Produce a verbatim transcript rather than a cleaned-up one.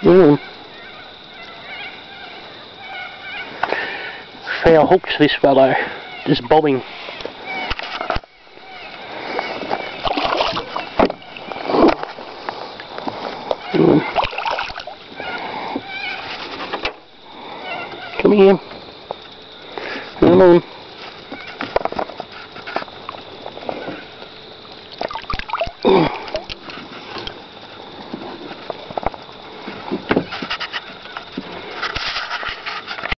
Mm. Fair hooks, this fellow. Just bobbing. Mm. Come here. Come on.